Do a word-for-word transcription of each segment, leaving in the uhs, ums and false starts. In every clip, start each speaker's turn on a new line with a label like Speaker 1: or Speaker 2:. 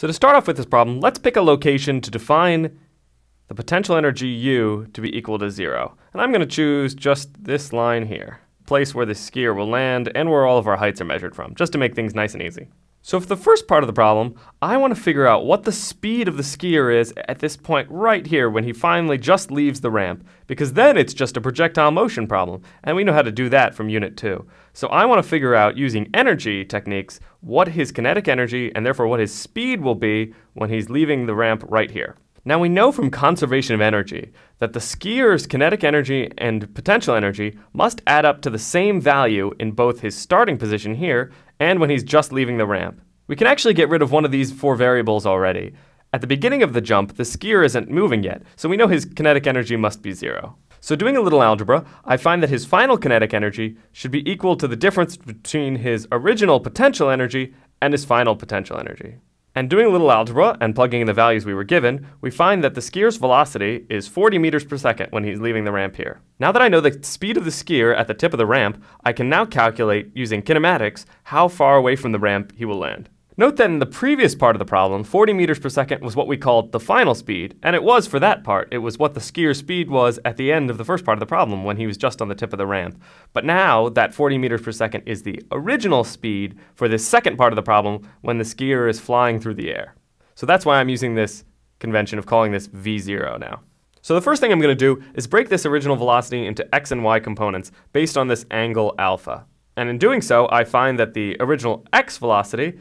Speaker 1: So to start off with this problem, let's pick a location to define the potential energy U to be equal to zero. And I'm going to choose just this line here, place where the skier will land and where all of our heights are measured from, just to make things nice and easy. So for the first part of the problem, I want to figure out what the speed of the skier is at this point right here when he finally just leaves the ramp, because then it's just a projectile motion problem, and we know how to do that from Unit two. So I want to figure out, using energy techniques, what his kinetic energy and therefore what his speed will be when he's leaving the ramp right here. Now we know from conservation of energy that the skier's kinetic energy and potential energy must add up to the same value in both his starting position here and when he's just leaving the ramp. We can actually get rid of one of these four variables already. At the beginning of the jump, the skier isn't moving yet, so we know his kinetic energy must be zero. So doing a little algebra, I find that his final kinetic energy should be equal to the difference between his original potential energy and his final potential energy. And doing a little algebra and plugging in the values we were given, we find that the skier's velocity is forty meters per second when he's leaving the ramp here. Now that I know the speed of the skier at the tip of the ramp, I can now calculate, using kinematics, how far away from the ramp he will land. Note that in the previous part of the problem, forty meters per second was what we called the final speed, and it was for that part. It was what the skier's speed was at the end of the first part of the problem when he was just on the tip of the ramp. But now that forty meters per second is the original speed for this second part of the problem when the skier is flying through the air. So that's why I'm using this convention of calling this v zero now. So the first thing I'm going to do is break this original velocity into x and y components based on this angle alpha. And in doing so, I find that the original x velocity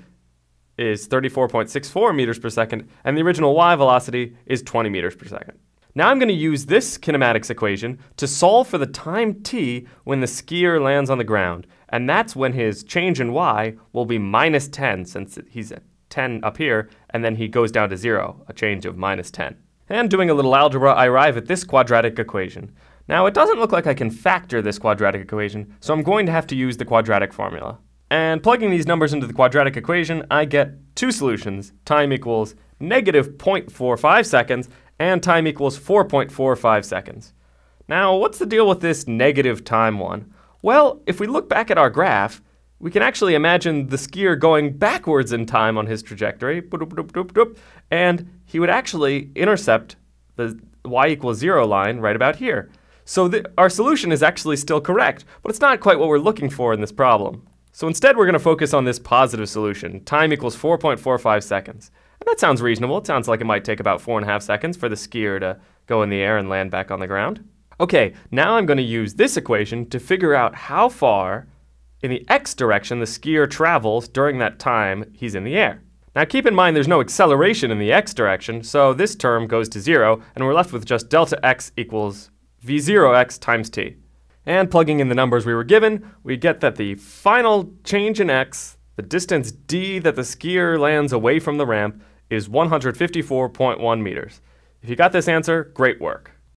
Speaker 1: is thirty-four point six four meters per second, and the original y velocity is twenty meters per second. Now I'm going to use this kinematics equation to solve for the time t when the skier lands on the ground, and that's when his change in y will be minus ten, since he's at ten up here, and then he goes down to zero, a change of minus ten. And doing a little algebra, I arrive at this quadratic equation. Now it doesn't look like I can factor this quadratic equation, so I'm going to have to use the quadratic formula. And plugging these numbers into the quadratic equation, I get two solutions. Time equals negative zero point four five seconds, and time equals four point four five seconds. Now, what's the deal with this negative time one? Well, if we look back at our graph, we can actually imagine the skier going backwards in time on his trajectory, and he would actually intercept the y equals zero line right about here. So the, our solution is actually still correct, but it's not quite what we're looking for in this problem. So instead we're going to focus on this positive solution. Time equals four point four five seconds. And that sounds reasonable. It sounds like it might take about four and a half seconds for the skier to go in the air and land back on the ground. Okay, now I'm going to use this equation to figure out how far in the x direction the skier travels during that time he's in the air. Now keep in mind there's no acceleration in the x direction, so this term goes to zero, and we're left with just delta x equals v zero x times t. And plugging in the numbers we were given, we get that the final change in x, the distance d that the skier lands away from the ramp, is one hundred fifty-four point one meters. If you got this answer, great work.